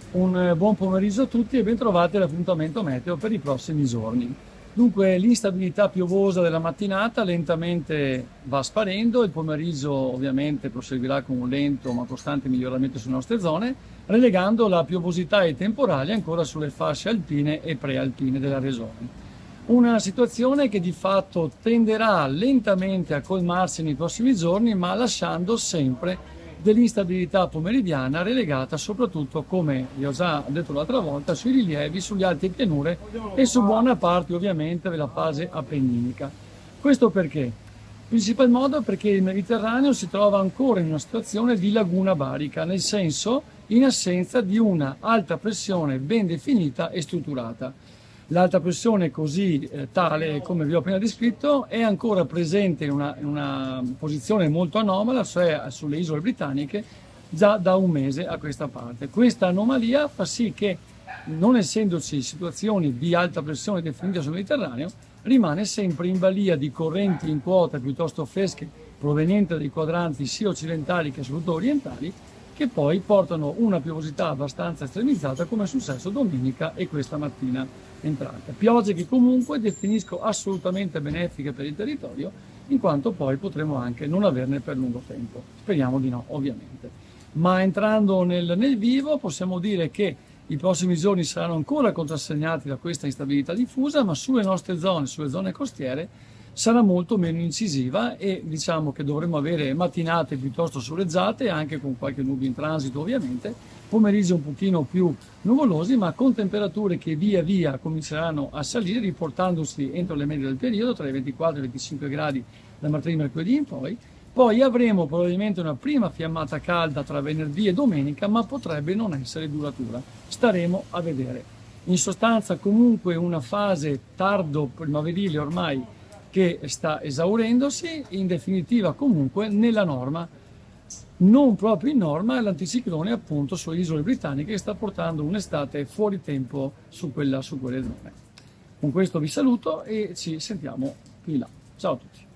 Un buon pomeriggio a tutti e bentrovati all'appuntamento meteo per i prossimi giorni. Dunque, l'instabilità piovosa della mattinata lentamente va sparendo, il pomeriggio ovviamente proseguirà con un lento ma costante miglioramento sulle nostre zone, relegando la piovosità e i temporali ancora sulle fasce alpine e prealpine della regione. Una situazione che di fatto tenderà lentamente a colmarsi nei prossimi giorni, ma lasciando sempre dell'instabilità pomeridiana relegata soprattutto, come vi ho già detto l'altra volta, sui rilievi, sugli alti pianure e su buona parte ovviamente della fase appenninica. Questo perché? In principal modo perché il Mediterraneo si trova ancora in una situazione di laguna barica, nel senso in assenza di una alta pressione ben definita e strutturata. L'alta pressione così tale come vi ho appena descritto è ancora presente in una posizione molto anomala, cioè sulle isole britanniche, già da un mese a questa parte. Questa anomalia fa sì che, non essendoci situazioni di alta pressione definite sul Mediterraneo, rimane sempre in balia di correnti in quota piuttosto fresche provenienti dai quadranti sia occidentali che soprattutto orientali, che poi portano una piovosità abbastanza estremizzata come è successo domenica e questa mattina entrata. Piogge che comunque definisco assolutamente benefiche per il territorio, in quanto poi potremo anche non averne per lungo tempo. Speriamo di no, ovviamente. Ma entrando nel vivo possiamo dire che i prossimi giorni saranno ancora contrassegnati da questa instabilità diffusa, ma sulle nostre zone, sulle zone costiere, sarà molto meno incisiva e diciamo che dovremo avere mattinate piuttosto soleggiate, anche con qualche nube in transito ovviamente, pomeriggi un pochino più nuvolosi, ma con temperature che via via cominceranno a salire, riportandosi entro le medie del periodo, tra i 24 e i 25 gradi da martedì e mercoledì in poi. Poi avremo probabilmente una prima fiammata calda tra venerdì e domenica, ma potrebbe non essere duratura. Staremo a vedere. In sostanza comunque una fase tardo primaverile ormai che sta esaurendosi, in definitiva comunque nella norma, non proprio in norma, è l'anticiclone appunto sulle isole britanniche che sta portando un'estate fuori tempo su quelle zone. Con questo vi saluto e ci sentiamo più in là. Ciao a tutti.